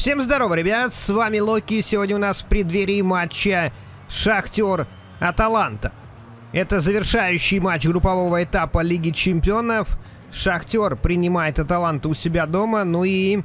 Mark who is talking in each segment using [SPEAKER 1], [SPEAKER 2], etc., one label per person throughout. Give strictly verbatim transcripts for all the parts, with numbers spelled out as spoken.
[SPEAKER 1] Всем здорово, ребят, с вами Локи. Сегодня у нас в преддверии матча Шахтер-Аталанта. Это завершающий матч группового этапа Лиги Чемпионов. Шахтер принимает Аталанту у себя дома, ну и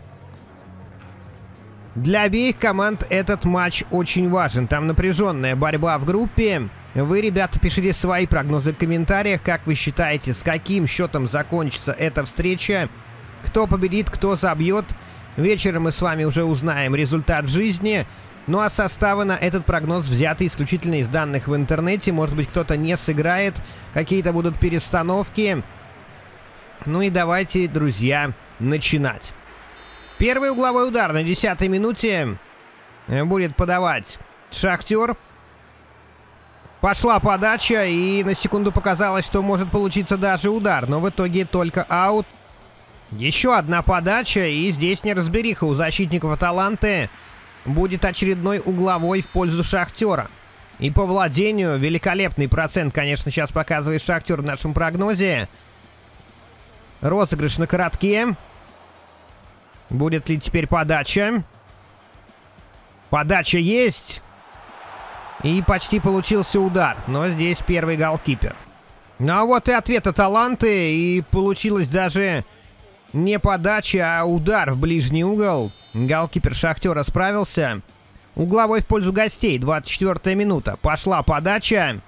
[SPEAKER 1] для обеих команд этот матч очень важен. Там напряженная борьба в группе. Вы, ребята, пишите свои прогнозы в комментариях. Как вы считаете, с каким счетом закончится эта встреча? Кто победит, кто забьет? Вечером мы с вами уже узнаем результат в жизни. Ну а составы на этот прогноз взяты исключительно из данных в интернете. Может быть, кто-то не сыграет, какие-то будут перестановки. Ну и давайте, друзья, начинать. Первый угловой удар на десятой минуте будет подавать Шахтер. Пошла подача, и на секунду показалось, что может получиться даже удар, но в итоге только аут. Еще одна подача, и здесь неразбериха у защитников Аталанты. Будет очередной угловой в пользу Шахтера. И по владению великолепный процент, конечно, сейчас показывает Шахтер в нашем прогнозе. Розыгрыш на коротке. Будет ли теперь подача? Подача есть. И почти получился удар. Но здесь первый голкипер. Ну а вот и ответ Аталанты. И получилось даже не подача, а удар в ближний угол. Голкипер Шахтера справился. Угловой в пользу гостей. двадцать четвёртая минута. Пошла подача.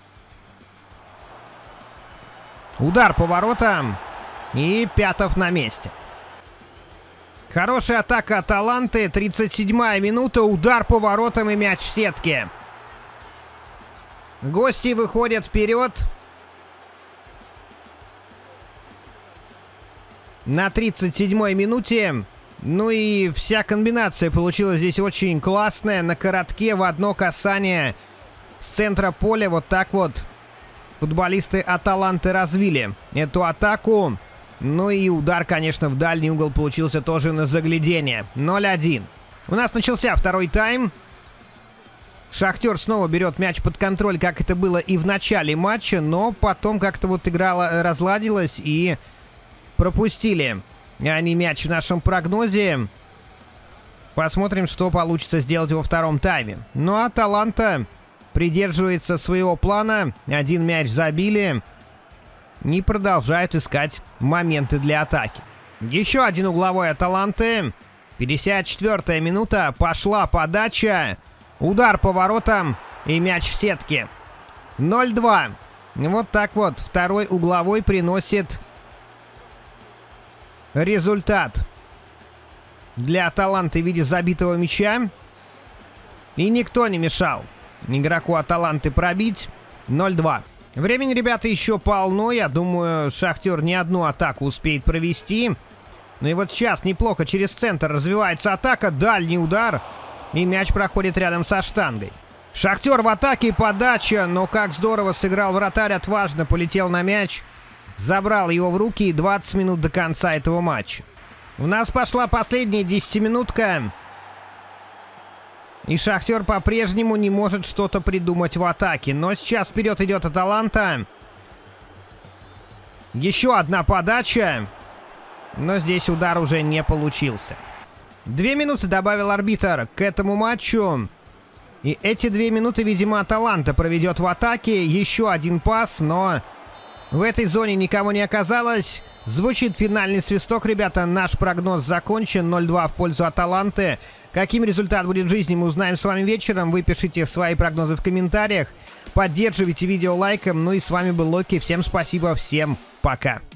[SPEAKER 1] Удар по воротам. И Пятов на месте. Хорошая атака Аталанты. тридцать седьмая минута. Удар по воротам и мяч в сетке. Гости выходят вперед. На тридцать седьмой минуте. Ну и вся комбинация получилась здесь очень классная. На коротке в одно касание с центра поля. Вот так вот футболисты Аталанты развили эту атаку. Ну и удар, конечно, в дальний угол получился тоже на заглядение. ноль один. У нас начался второй тайм. Шахтер снова берет мяч под контроль, как это было и в начале матча. Но потом как-то вот игра разладилась и пропустили они мяч в нашем прогнозе. Посмотрим, что получится сделать во втором тайме. Ну а Аталанта придерживается своего плана. Один мяч забили. И продолжают искать моменты для атаки. Еще один угловой Аталанты. пятьдесят четвёртая минута. Пошла подача. Удар по воротам. И мяч в сетке. ноль два. Вот так вот. Второй угловой приносит результат для Аталанты в виде забитого мяча. И никто не мешал игроку Аталанты пробить. ноль два. Времени, ребята, еще полно. Я думаю, Шахтер не одну атаку успеет провести. Ну и вот сейчас неплохо через центр развивается атака. Дальний удар. И мяч проходит рядом со штангой. Шахтер в атаке, подача. Но как здорово сыграл вратарь. Отважно полетел на мяч. Забрал его в руки. И двадцать минут до конца этого матча. У нас пошла последняя десятиминутка. И Шахтер по-прежнему не может что-то придумать в атаке. Но сейчас вперед идет Аталанта. Еще одна подача. Но здесь удар уже не получился. Две минуты добавил арбитр к этому матчу. И эти две минуты, видимо, Аталанта проведет в атаке. Еще один пас, но в этой зоне никого не оказалось. Звучит финальный свисток, ребята. Наш прогноз закончен. ноль два в пользу Аталанты. Каким результат будет в жизни, мы узнаем с вами вечером. Вы пишите свои прогнозы в комментариях. Поддерживайте видео лайком. Ну и с вами был Локи. Всем спасибо, всем пока.